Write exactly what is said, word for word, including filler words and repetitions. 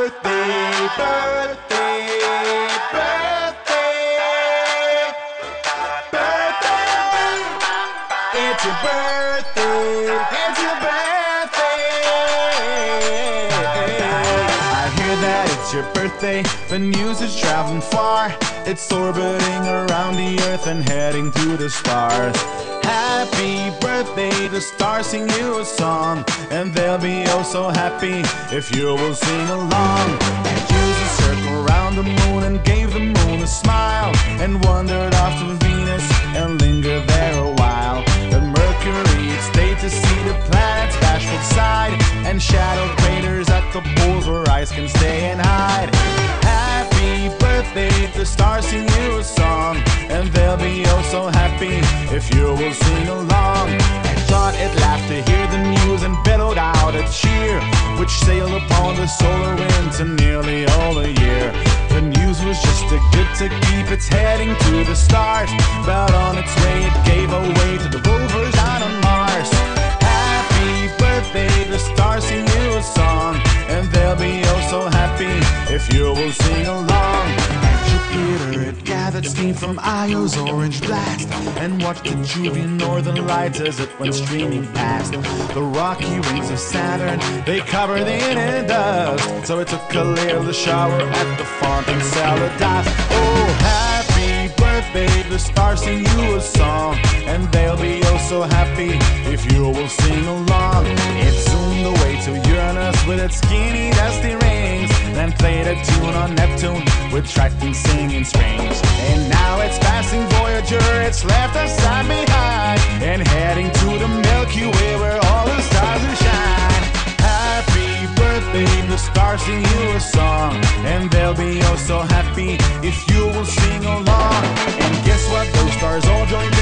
birthday, birthday, birthday, birthday. It's your birthday, it's your birthday. I hear that it's your birthday, the news is traveling far. It's orbiting around the earth and heading to the stars. Happy birthday, the stars sing you a song, and they'll be oh so happy if you will sing along. And used a circle around the moon and gave the moon a smile, and wandered off to Venus and lingered there a while. Then Mercury it stayed to see the planet's bashful side, and shadow craters at the poles where ice can stay and hide. Happy birthday, the stars sing you a song, and they'll be oh so happy if you will sing along. I thought it laughed to hear the news and bellowed out a cheer, which sailed upon the solar winds and nearly all a year. The news was just too good to keep, it's heading to the stars, but on its way it gave away to the rovers out on Mars. Happy birthday, the stars sing you a song, and they'll be oh so happy if you will sing along. Jupiter, it gathered steam from Io's orange blast, and watched the Juvian northern lights as it went streaming past. The rocky rings of Saturn, they covered in dust, so it took a little shower at the font and dust. Oh, happy birthday, the stars sing you a song, and they'll be oh so happy if you will sing along. It zoomed away to Uranus with its skinny dusty rings, then played a tune on Neptune with Triton singing strings. And now it's passing Voyager, it's left us side behind, and heading to the Milky Way where all the stars will shine. Happy birthday, the stars sing you a song, and they'll be oh so happy if you will sing along. And guess what, those stars all join